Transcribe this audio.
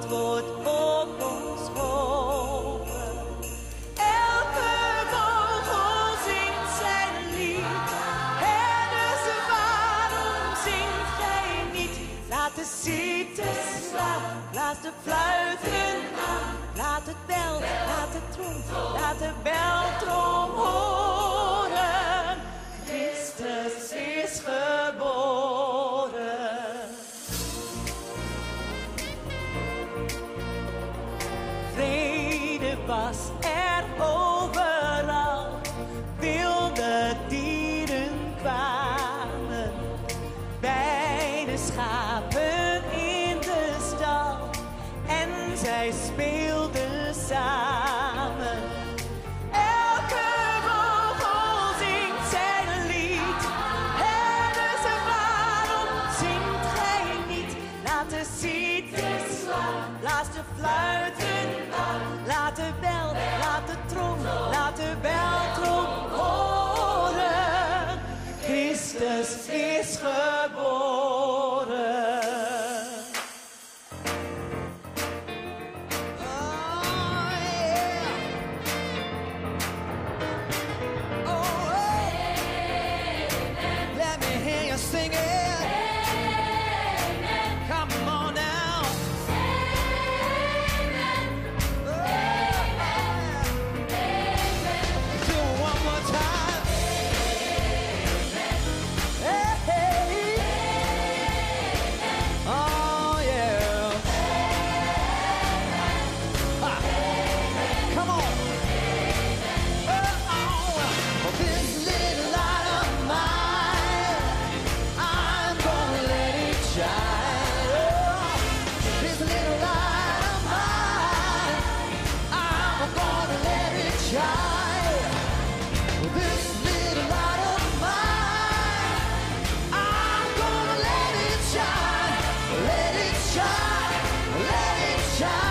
wordt op ons geholpen. Elke vogel zingt zijn lied. Herders, waarom zingt gij niet? Laat de citer slaan, blaas de fluiten aan. Laat het bel, laat de trom, laat de beltrom horen. Christus is geboren. Vrede was er overal, wilde dieren kwamen. Bij de schapen in de stal en zij speelden samen. Elke vogel zingt zijn lied. Herders, waarom zingt gij niet? Laat de citer slaan, blaas de fluiten aan. Laat de bel, laat de trom, laat de beltrom horen. Christus is geboren. Sing it. Amen. Come on now. Amen. Amen. Do it one more time. Amen. Hey, hey. Amen. Oh yeah. Amen. Come on. Amen. Oh, this little light of mine, I'm gonna let it shine. Oh, this little light of mine, I'm gonna let it shine. This little light of mine, I'm gonna let it shine. Let it shine, let it shine.